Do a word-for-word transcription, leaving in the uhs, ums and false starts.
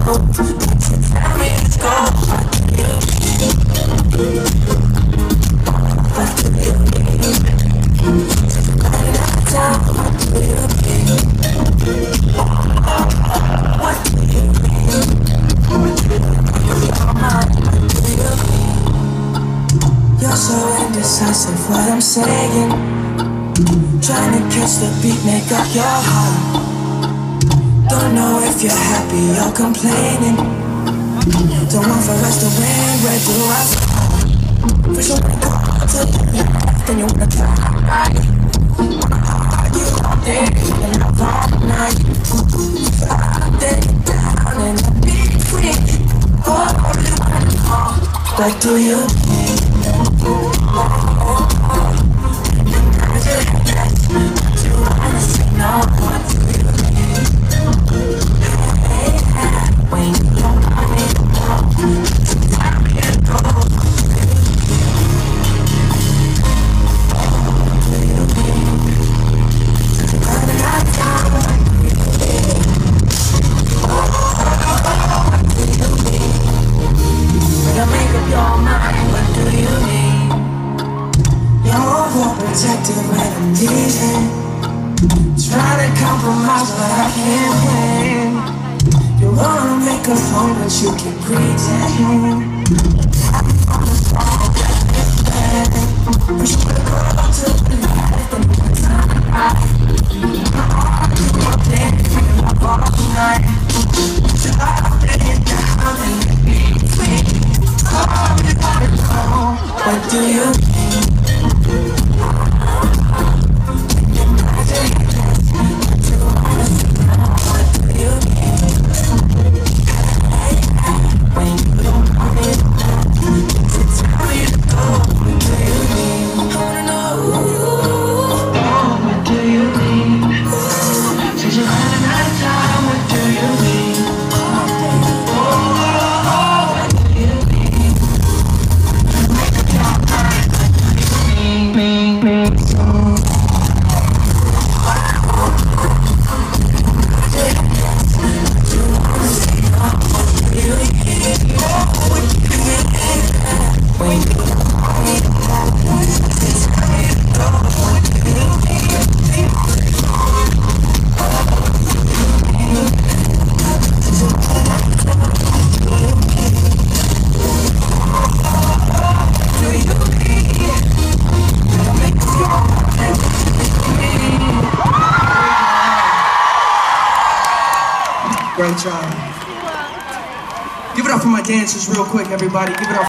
Tell me to go. What do you need? Tell me what do you need? What do you need? What do you need? You're so indecisive, what I'm saying. Trying to catch the beat, make up your heart. Don't know if you're happy or complaining. Don't want for us to win, where do I start? First you wanna go to the left, then you wanna turn right. You all day and love all night. Then down and in between. Oh, I really wanna know, what do you need? Do you wanna say no? What do you need? Hey, hey, when you don't want me to know, tell me to go. What do you need? Running out of time. What do you need? What do you need? When you make up your mind, what do you need? You're overprotective when I'm leaving. Trying to compromise but I can't win. You wanna make a phone but you keep pretending. Wish you would've gone to the left and you would turn right. You were playing up all night. Driving it down and in between. Oh, you gotta know, what do you need? Great job. Give it up for my dancers real quick, everybody. Give it up.